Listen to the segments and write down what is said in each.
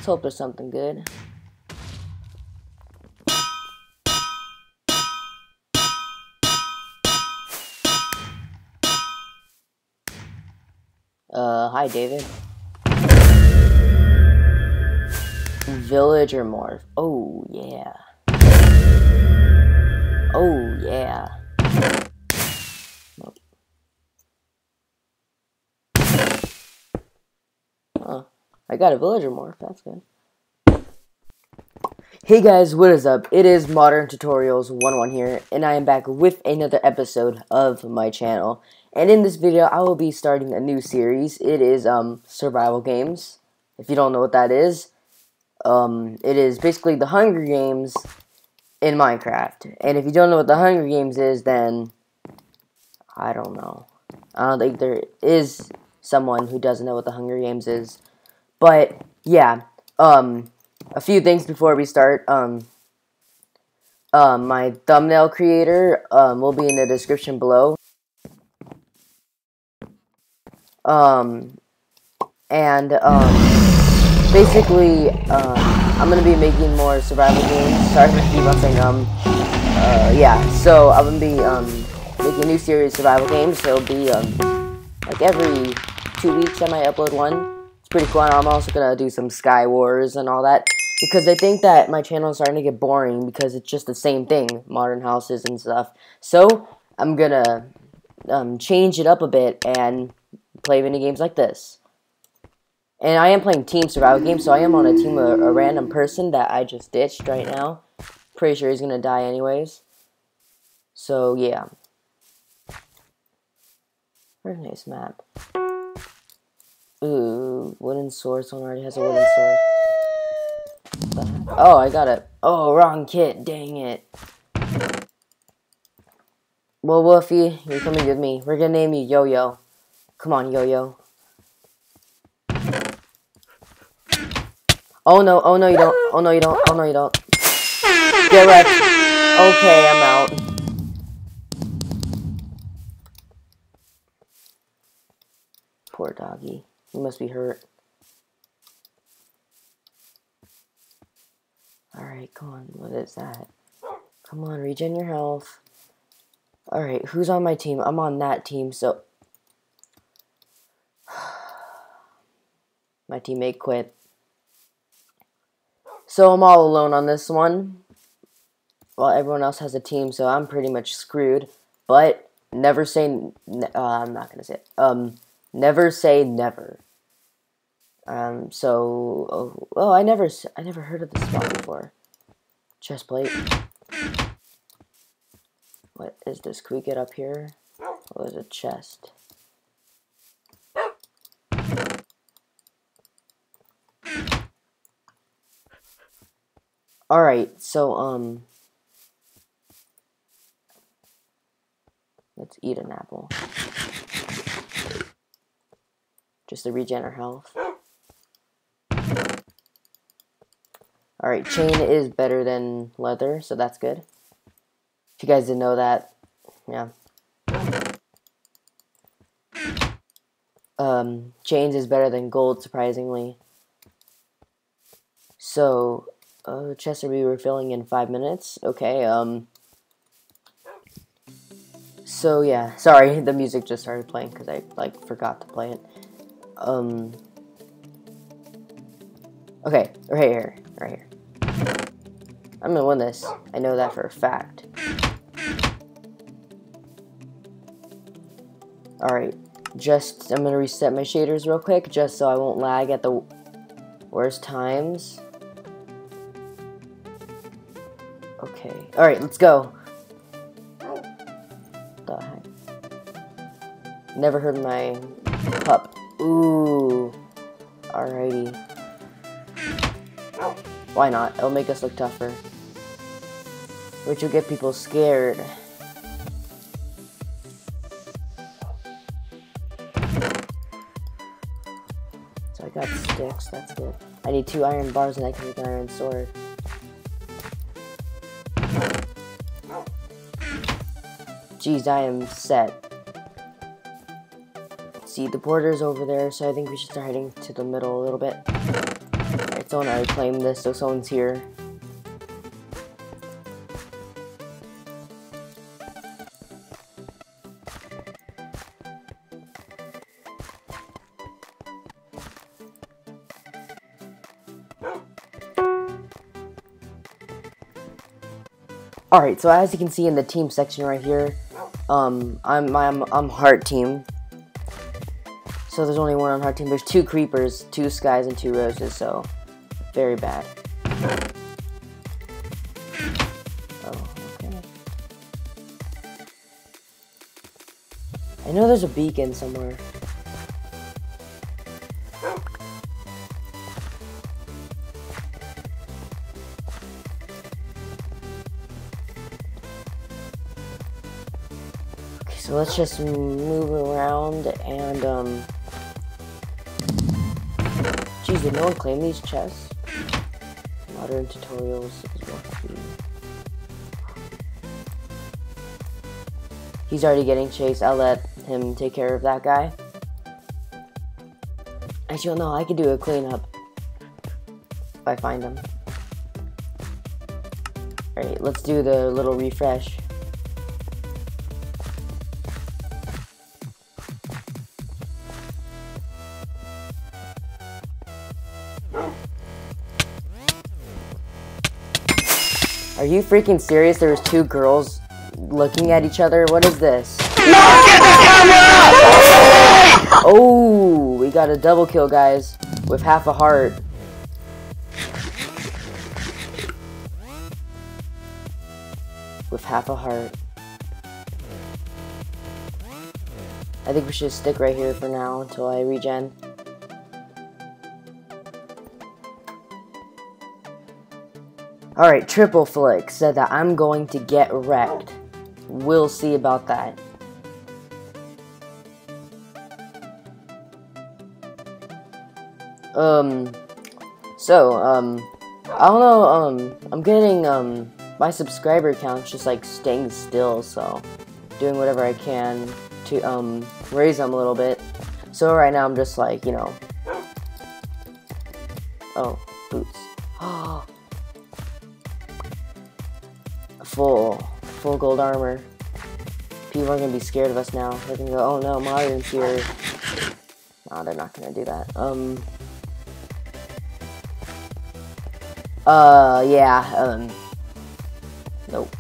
hope there's something good. Hi, David. Village or morph. Oh, yeah. Oh, yeah. Oh, I got a villager morph. That's good. Hey guys, what is up? It is Modern Tutorials 11 here, and I am back with another episode of my channel. And in this video, I will be starting a new series. It is survival games. If you don't know what that is, it is basically the Hunger Games in Minecraft. And if you don't know what the Hunger Games is, then I don't know. I don't think there is someone who doesn't know what the Hunger Games is. But yeah, a few things before we start. My thumbnail creator will be in the description below. Basically, I'm gonna be making more survival games. Sorry for keep on saying yeah. So I'm gonna be making a new series of survival games. So it'll be like every 2 weeks I might upload one. It's pretty cool. And I'm also gonna do some Sky Wars and all that, because I think that my channel is starting to get boring because it's just the same thing, modern houses and stuff. So I'm gonna change it up a bit and play mini games like this. And I am playing team survival games, so I am on a team of a random person that I just ditched right now. Pretty sure he's gonna die anyways. So yeah. Very nice map. Ooh, wooden sword. Someone already has a wooden sword. Oh, I got it. Oh, wrong kit. Dang it. Well, Wolfie, you're coming with me. We're gonna name you Yo-Yo. Come on, Yo-Yo. Oh no, oh no you don't. Oh no you don't. Oh no you don't. Get wrecked. Okay, I'm out. Poor doggy. He must be hurt. Alright, come on. What is that? Come on, regen your health. Alright, who's on my team? I'm on that team, so... My teammate quit. So I'm all alone on this one. Well, everyone else has a team, so I'm pretty much screwed. But never say... I'm not gonna say it. Never say never. I never heard of this spot before. Chestplate. What is this? Can we get up here? Oh, there's a chest. Alright, so, let's eat an apple. Just to regen our health. Alright, chain is better than leather, so that's good. If you guys didn't know that, yeah. Chains is better than gold, surprisingly. So, chests will be refilling in 5 minutes. Okay, so yeah, sorry, the music just started playing because I, like, forgot to play it. Okay, right here. I'm gonna win this. I know that for a fact. Alright, I'm gonna reset my shaders real quick, just so I won't lag at the worst times. Okay, alright, let's go. What the heck? Never heard my pup. Ooh. Alrighty. Why not? It'll make us look tougher. Which will get people scared. So I got sticks, that's good. I need 2 iron bars and I can make an iron sword. Jeez, I am set. See, the border's over there, so I think we should start heading to the middle a little bit. Right Someone already claimed this, so someone's here. Alright, so as you can see in the team section right here, I'm heart team. So there's only one on heart team. There's 2 creepers, 2 skies, and 2 roses, so very bad. Oh, okay. I know there's a beacon somewhere. So let's just move around and, geez, did no one claim these chests? Modern tutorials is what he's already getting chased. I'll let him take care of that guy. Actually, no, I could do a cleanup if I find him. Alright, let's do the little refresh. Are you freaking serious? There was 2 girls looking at each other? What is this? No, get the camera! Oh, we got a double kill, guys, with half a heart. With half a heart. I think we should stick right here for now until I regen. Alright, Triple Flick said that I'm going to get wrecked. We'll see about that. I don't know, I'm getting, my subscriber count's just, like, staying still, so doing whatever I can to, raise them a little bit. So right now I'm just, like, you know, oh, boots. Full gold armor. People are gonna be scared of us now. They're gonna go, oh no, Modern's here. No, they're not gonna do that. Yeah, nope.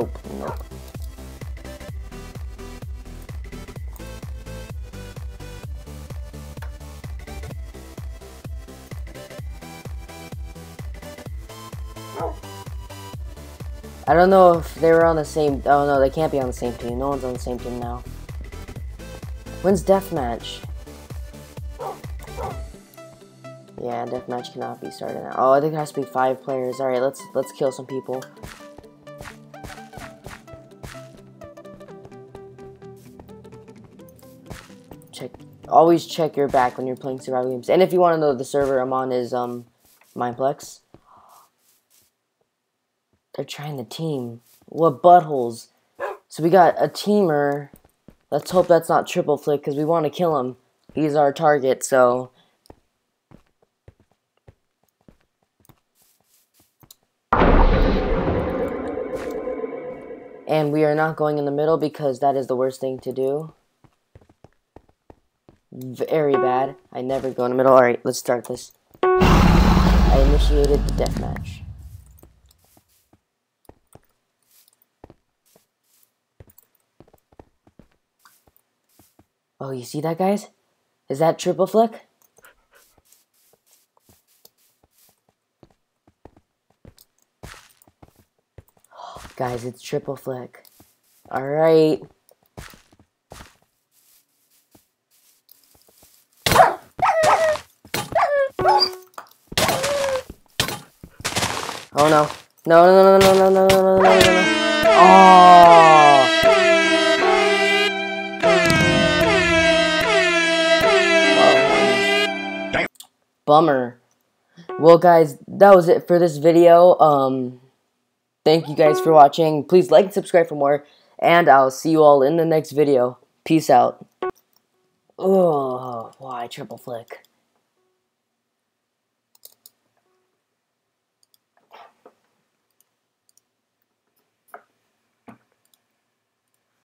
I don't know if they were on the same... Oh, no, they can't be on the same team. No one's on the same team now. When's deathmatch? Yeah, deathmatch cannot be started now. Oh, I think it has to be 5 players. Alright, let's kill some people. Always check your back when you're playing survival games. And if you want to know, the server I'm on is, Mineplex. They're trying the team. What buttholes. So we got a teamer. Let's hope that's not Triple Flick, because we want to kill him. He's our target, so... And we are not going in the middle, because that is the worst thing to do. Very bad. I never go in the middle. Alright, let's start this. I initiated the deathmatch. Oh, you see that, guys? Is that Triple Flick? Oh, guys, it's Triple Flick. Alright. Oh no. No. Oh. Bummer. Well, guys, that was it for this video. Thank you guys for watching. Please like and subscribe for more, and I'll see you all in the next video. Peace out. Oh, why Triple Flick?